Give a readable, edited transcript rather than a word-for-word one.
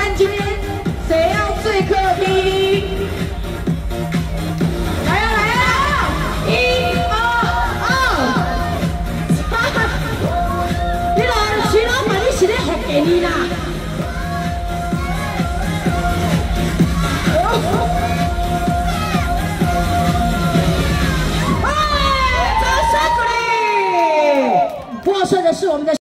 看今天谁要最客厅？来啊来啊！1、2、3，你老徐老板，你是咧服给你啦？哎，掌声鼓励！获胜的是我们的。